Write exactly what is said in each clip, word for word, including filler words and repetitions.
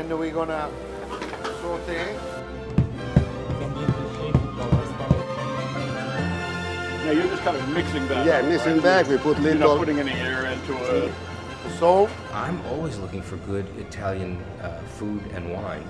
and we're gonna saute. Now you're just kind of mixing that. Yeah, up, mixing right? back. We put You're little. not putting any air into it. So, I'm always looking for good Italian uh, food and wine.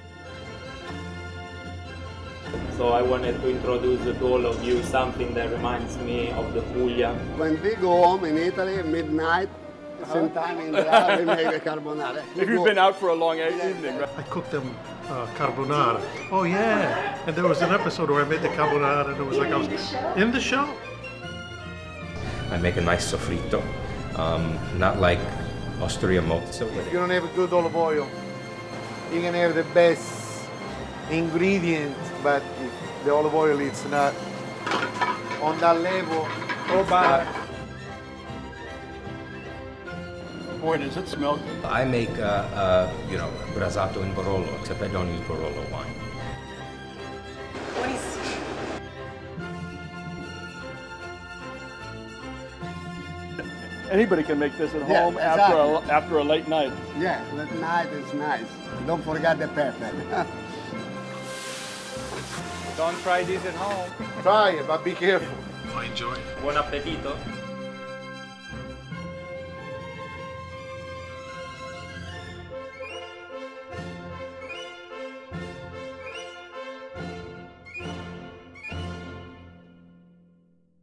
So I wanted to introduce to all of you something that reminds me of the Puglia. When we go home in Italy, midnight, same time in the hour, we make the carbonara. We If you've go- been out for a long evening, right? I cooked them uh, carbonara. Oh yeah, and there was an episode where I made the carbonara and it was like I was in the show. I make a nice sofrito, um, not like Osteria mozzo. if you don't have a good olive oil, you can have the best ingredient, but if the olive oil is not on that level, Oh, bad. Boy, does it smell good. I make, uh, uh, you know, brasato in Barolo, except I don't use Barolo wine. Anybody can make this at Yeah, home after a, exactly. after a late night. Yeah, that night is nice. Don't forget the pepper. Don't try this at home. try it, but be careful. I enjoy it. Buon appetito.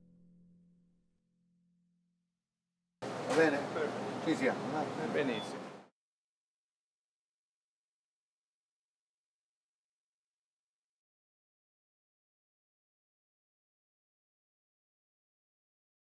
Va bene? Ci siamo. Benissimo.